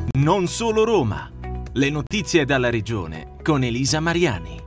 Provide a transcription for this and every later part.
Non solo Roma. Le notizie dalla regione con Elisa Mariani.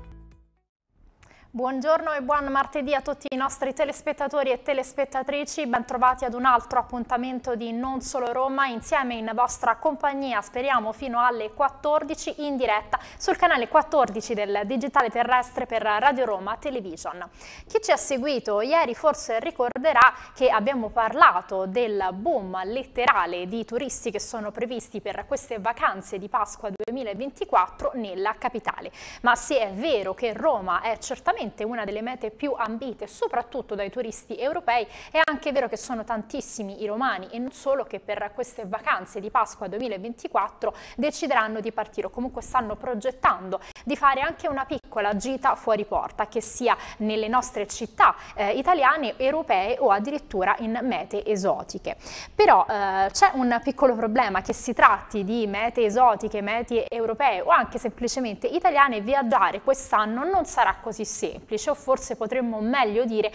Buongiorno e buon martedì a tutti i nostri telespettatori e telespettatrici, bentrovati ad un altro appuntamento di Non Solo Roma, insieme in vostra compagnia, speriamo fino alle 14 in diretta sul canale 14 del digitale terrestre per Radio Roma Television. Chi ci ha seguito ieri forse ricorderà che abbiamo parlato del boom letterale di turisti che sono previsti per queste vacanze di Pasqua 2024 nella capitale. Ma se è vero che Roma è certamente una delle mete più ambite, soprattutto dai turisti europei, è anche vero che sono tantissimi i romani e non solo che per queste vacanze di Pasqua 2024 decideranno di partire o comunque stanno progettando di fare anche una piccola gita fuori porta, che sia nelle nostre città italiane, europee o addirittura in mete esotiche. Però c'è un piccolo problema: che si tratti di mete esotiche, mete europee o anche semplicemente italiane, viaggiare quest'anno non sarà così semplice, o forse potremmo meglio dire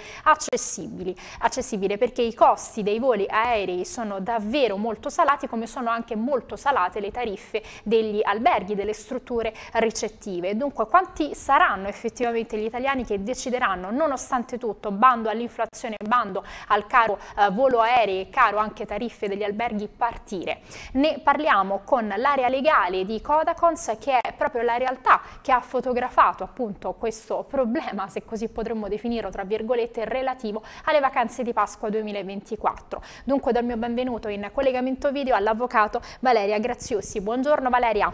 accessibile, perché i costi dei voli aerei sono davvero molto salati, come sono anche molto salate le tariffe degli alberghi, delle strutture ricettive. Dunque, quanti saranno effettivamente gli italiani che decideranno, nonostante tutto, bando all'inflazione, bando al caro volo aereo e caro anche tariffe degli alberghi, partire? Ne parliamo con l'area legale di Codacons, che è proprio la realtà che ha fotografato appunto questo problema, se così potremmo definirlo, tra virgolette, relativo alle vacanze di Pasqua 2024. Dunque do il mio benvenuto in collegamento video all'avvocato Valeria Graziussi. Buongiorno Valeria.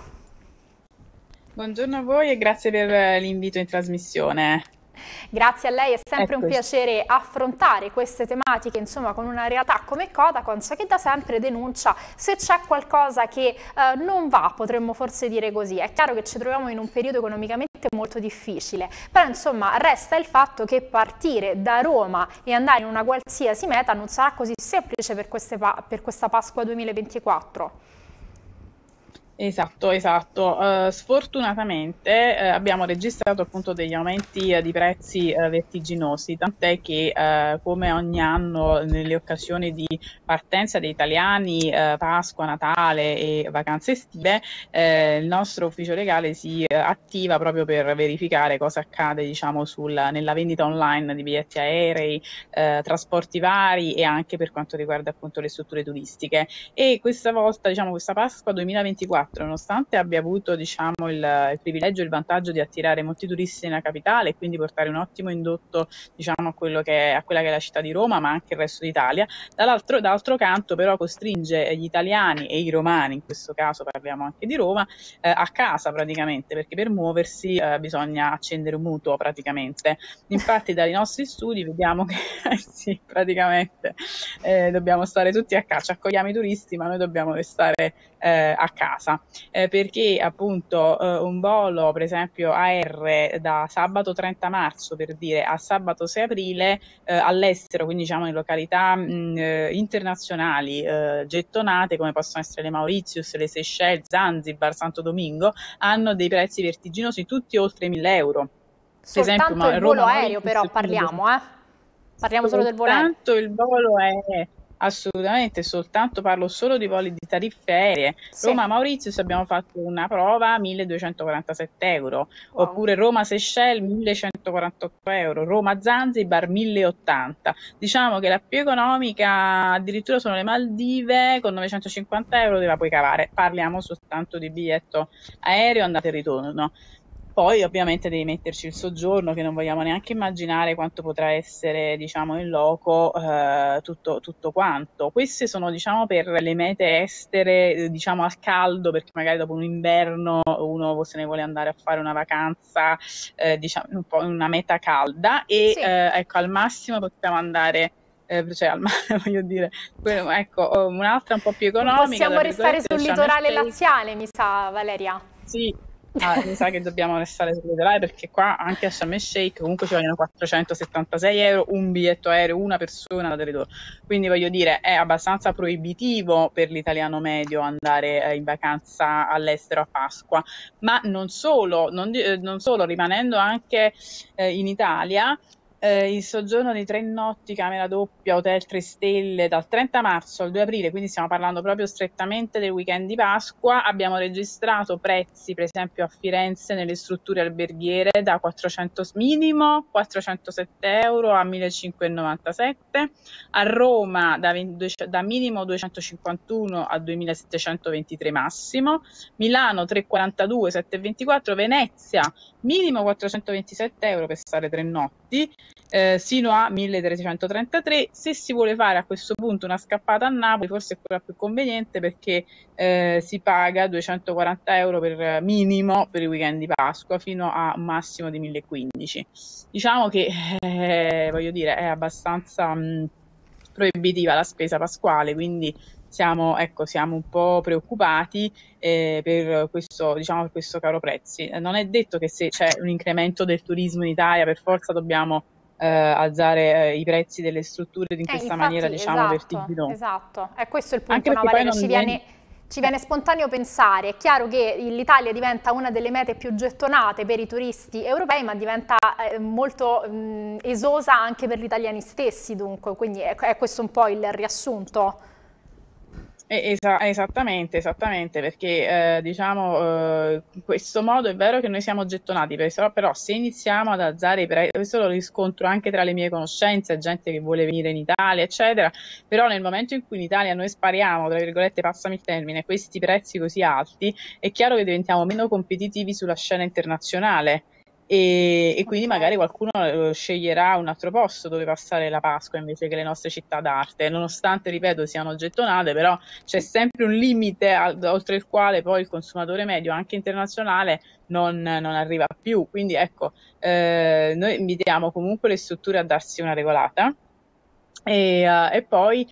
Buongiorno a voi e grazie per l'invito in trasmissione. Grazie a lei, è sempre un piacere affrontare queste tematiche, insomma, con una realtà come Codacons, che da sempre denuncia se c'è qualcosa che non va, potremmo forse dire così. È chiaro che ci troviamo in un periodo economicamente molto difficile, però insomma resta il fatto che partire da Roma e andare in una qualsiasi meta non sarà così semplice per questa Pasqua 2024. Esatto. Sfortunatamente abbiamo registrato appunto degli aumenti di prezzi vertiginosi, tant'è che come ogni anno nelle occasioni di partenza dei italiani, Pasqua, Natale e vacanze estive, il nostro ufficio legale si attiva proprio per verificare cosa accade, diciamo, nella vendita online di biglietti aerei, trasporti vari e anche per quanto riguarda appunto le strutture turistiche. E questa volta, diciamo, questa Pasqua 2024, nonostante abbia avuto, diciamo, il privilegio e il vantaggio di attirare molti turisti nella capitale e quindi portare un ottimo indotto, diciamo, a quella che è la città di Roma, ma anche il resto d'Italia, d'altro canto però costringe gli italiani e i romani, in questo caso parliamo anche di Roma, a casa praticamente, perché per muoversi bisogna accendere un mutuo praticamente. Infatti dai nostri studi vediamo che sì, praticamente dobbiamo stare tutti a casa, accogliamo i turisti ma noi dobbiamo restare a casa, perché appunto un volo per esempio AR da sabato 30 marzo per dire a sabato 6 aprile all'estero, quindi diciamo in località internazionali gettonate come possono essere le Mauritius, le Seychelles, Zanzibar, Santo Domingo, hanno dei prezzi vertiginosi, tutti oltre 1.000 euro. Soltanto esempio, il volo aereo però parliamo solo del volo aereo. Soltanto il volo è assolutamente, parlo solo di voli di tariffe aeree. Sì. Roma Mauritius abbiamo fatto una prova 1.247 euro, wow. Oppure Roma Seychelles 1.148 euro, Roma Zanzibar 1.080. Diciamo che la più economica addirittura sono le Maldive, con 950 euro te la puoi cavare. Parliamo soltanto di biglietto aereo andata e ritorno. Poi ovviamente devi metterci il soggiorno, che non vogliamo neanche immaginare quanto potrà essere, diciamo, in loco tutto quanto. Queste sono, diciamo, per le mete estere, diciamo al caldo, perché magari dopo un inverno uno se ne vuole andare a fare una vacanza, diciamo, un po' in una meta calda e sì. Ecco, al massimo possiamo andare voglio dire, ecco, un'altra un po' più economica. Possiamo restare sul litorale laziale, mi sa, Valeria. Sì. Mi sa che dobbiamo restare sul litorale, perché qua anche a Sharm el Sheikh comunque ci vogliono 476 euro un biglietto aereo, una persona da ritorno. Quindi voglio dire, è abbastanza proibitivo per l'italiano medio andare in vacanza all'estero a Pasqua. Ma non solo, rimanendo anche in Italia, il soggiorno di 3 notti, camera doppia, hotel 3 stelle dal 30 marzo al 2 aprile, quindi stiamo parlando proprio strettamente del weekend di Pasqua. Abbiamo registrato prezzi, per esempio a Firenze, nelle strutture alberghiere da 400, minimo 407 euro a 1597, a Roma da minimo 251 a 2723 massimo, Milano 342, 724, Venezia minimo 427 euro per stare 3 notti, sino a 1333. Se si vuole fare a questo punto una scappata a Napoli, forse è quella più conveniente, perché si paga 240 euro per minimo per il weekend di Pasqua, fino a un massimo di 1015. Diciamo che voglio dire, è abbastanza proibitiva la spesa pasquale, quindi siamo un po' preoccupati per questo, diciamo, per questo caro prezzi. Non è detto che se c'è un incremento del turismo in Italia per forza dobbiamo alzare i prezzi delle strutture in questa maniera, diciamo, vertiginosa. Esatto, è questo il punto, Anche no, Valeria? Ci viene spontaneo pensare. È chiaro che l'Italia diventa una delle mete più gettonate per i turisti europei, ma diventa molto esosa anche per gli italiani stessi, dunque, quindi è questo un po' il riassunto. Esattamente, perché diciamo in questo modo è vero che noi siamo gettonati, però se iniziamo ad alzare i prezzi, questo lo riscontro anche tra le mie conoscenze, gente che vuole venire in Italia, eccetera, però nel momento in cui in Italia noi spariamo, tra virgolette, passami il termine, questi prezzi così alti, è chiaro che diventiamo meno competitivi sulla scena internazionale. E quindi magari qualcuno sceglierà un altro posto dove passare la Pasqua invece che le nostre città d'arte, nonostante, ripeto, siano gettonate, però c'è sempre un limite oltre il quale poi il consumatore medio, anche internazionale, non arriva più. Quindi ecco, noi invitiamo comunque le strutture a darsi una regolata e poi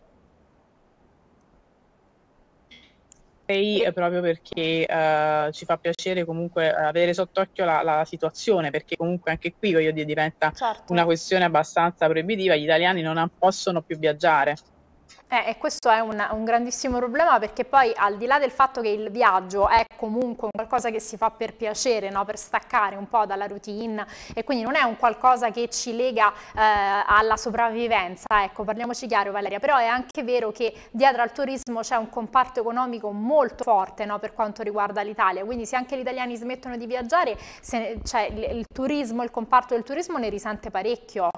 proprio perché ci fa piacere comunque avere sott'occhio la situazione, perché comunque anche qui, voglio dire, diventa una questione abbastanza proibitiva, gli italiani non possono più viaggiare. E questo è un grandissimo problema, perché poi, al di là del fatto che il viaggio è comunque un qualcosa che si fa per piacere, no? Per staccare un po' dalla routine, e quindi non è un qualcosa che ci lega alla sopravvivenza, ecco, parliamoci chiaro, Valeria, però è anche vero che dietro al turismo c'è un comparto economico molto forte, no? Per quanto riguarda l'Italia, quindi se anche gli italiani smettono di viaggiare, il turismo, il comparto del turismo ne risente parecchio.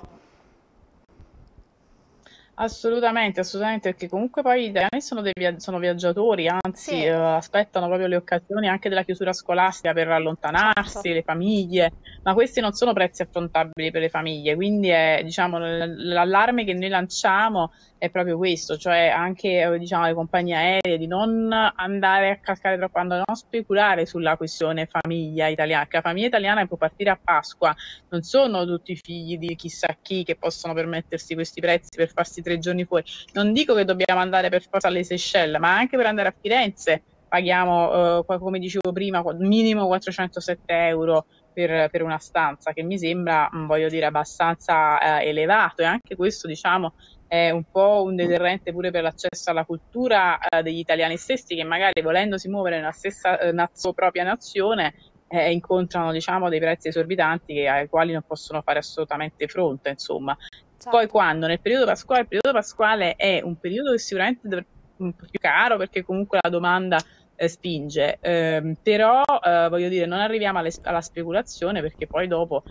Assolutamente, perché comunque poi gli italiani sono viaggiatori, anzi aspettano proprio le occasioni anche della chiusura scolastica per allontanarsi, le famiglie, ma questi non sono prezzi affrontabili per le famiglie, quindi diciamo, l'allarme che noi lanciamo è proprio questo, cioè anche diciamo, le compagnie aeree di non andare a calcare troppo, non speculare sulla questione famiglia italiana, perché la famiglia italiana può partire a Pasqua, non sono tutti figli di chissà chi che possono permettersi questi prezzi per farsi 3 giorni fuori. Non dico che dobbiamo andare per forza alle Seychelles, ma anche per andare a Firenze paghiamo, come dicevo prima, minimo 407 euro per una stanza, che mi sembra, voglio dire, abbastanza elevato, e anche questo, diciamo, è un po' un deterrente pure per l'accesso alla cultura degli italiani stessi, che magari, volendosi muovere nella stessa propria nazione, incontrano, diciamo, dei prezzi esorbitanti ai quali non possono fare assolutamente fronte, insomma. Poi quando nel periodo pasquale, il periodo pasquale è un periodo che sicuramente è un po' più caro, perché comunque la domanda spinge, però voglio dire, non arriviamo alla speculazione, perché poi dopo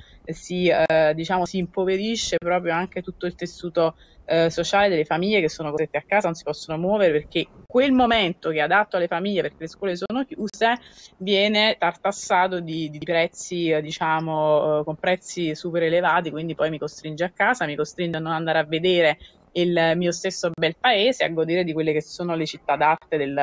diciamo, si impoverisce proprio anche tutto il tessuto sociale delle famiglie che sono costrette a casa, non si possono muovere, perché quel momento che è adatto alle famiglie, perché le scuole sono chiuse, viene tartassato di prezzi, diciamo, con prezzi super elevati, quindi poi mi costringe a casa, mi costringe a non andare a vedere il mio stesso bel paese, a godere di quelle che sono le città d'arte in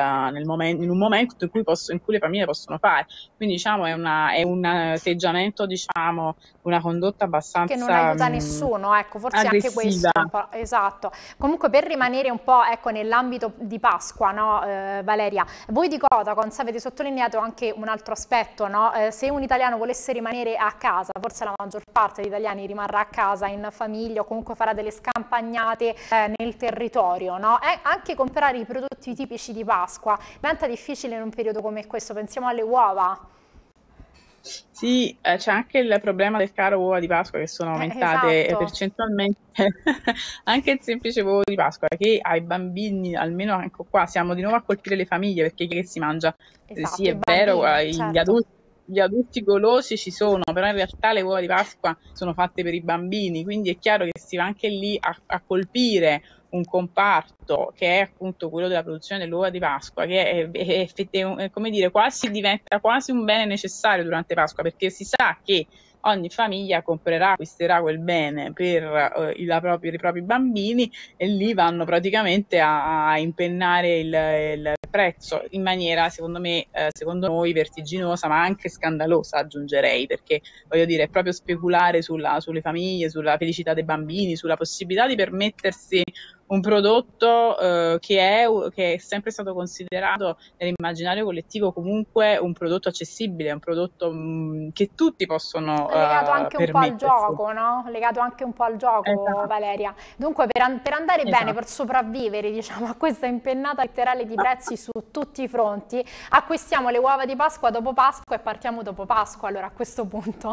un momento in cui le famiglie possono fare. Quindi, diciamo, è un atteggiamento, diciamo, una condotta abbastanza che non aiuta nessuno, ecco, forse aggressiva. Anche questo un po', esatto. Comunque, per rimanere un po', ecco, nell'ambito di Pasqua, no, Valeria, voi di Codacons avete sottolineato anche un altro aspetto, no? Se un italiano volesse rimanere a casa, forse la maggior parte degli italiani rimarrà a casa in famiglia, o comunque farà delle scampagnate nel territorio, no? Anche comprare i prodotti tipici di Pasqua diventa difficile in un periodo come questo. Pensiamo alle uova. Sì, c'è anche il problema del caro uova di Pasqua che sono aumentate Esatto. percentualmente anche il semplice uovo di Pasqua che ai bambini, almeno anche qua, siamo di nuovo a colpire le famiglie perché che si mangia, sì Esatto, è i vero, bambini, certo. gli adulti golosi ci sono, però in realtà le uova di Pasqua sono fatte per i bambini, quindi è chiaro che si va anche lì a colpire un comparto che è appunto quello della produzione dell'uova di Pasqua, che è come dire, diventa quasi un bene necessario durante Pasqua, perché si sa che ogni famiglia acquisterà quel bene per i propri bambini e lì vanno praticamente a impennare il prezzo in maniera, secondo me, secondo noi, vertiginosa, ma anche scandalosa, aggiungerei, perché voglio dire, è proprio speculare sulle famiglie, sulla felicità dei bambini, sulla possibilità di permettersi un prodotto che è sempre stato considerato nell'immaginario collettivo comunque un prodotto accessibile, un prodotto che tutti possono È legato anche un po' al permettersi. gioco, no? Legato anche un po' al gioco, Esatto, Valeria. Dunque, per andare bene, per esatto. sopravvivere, diciamo, a questa impennata letterale di prezzi su tutti i fronti, acquistiamo le uova di Pasqua dopo Pasqua e partiamo dopo Pasqua, allora a questo punto.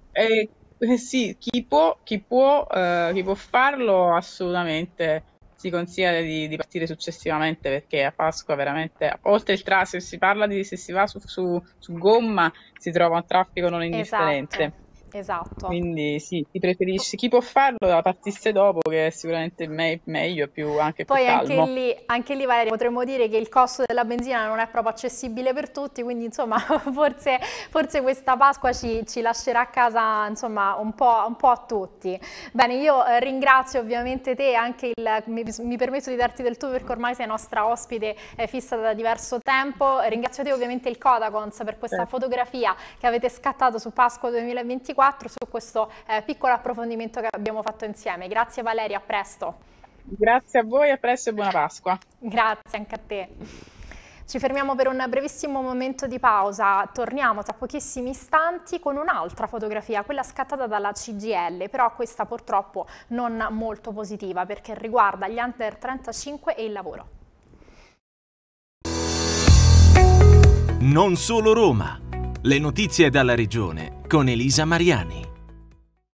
Sì, chi può farlo assolutamente si consiglia di partire successivamente perché a Pasqua veramente, oltre il traffico, se si va su gomma si trova un traffico non Esatto, indifferente. esatto. Quindi sì, chi può farlo la partisse dopo che è sicuramente meglio e anche più Poi calmo. anche lì Valeria, potremmo dire che il costo della benzina non è proprio accessibile per tutti, quindi insomma forse questa Pasqua ci lascerà a casa insomma un po' a tutti. Bene, io ringrazio ovviamente te, anche mi permetto di darti del tu perché ormai sei nostra ospite fissa da diverso tempo, ringrazio te ovviamente il Codacons per questa fotografia che avete scattato su Pasqua 2024, su questo piccolo approfondimento che abbiamo fatto insieme. Grazie Valeria, a presto. Grazie a voi, a presto e buona Pasqua. Grazie anche a te. Ci fermiamo per un brevissimo momento di pausa, torniamo tra pochissimi istanti con un'altra fotografia, quella scattata dalla CGIL, però questa purtroppo non molto positiva perché riguarda gli under 35 e il lavoro. Non solo Roma. Le notizie dalla regione con Elisa Mariani.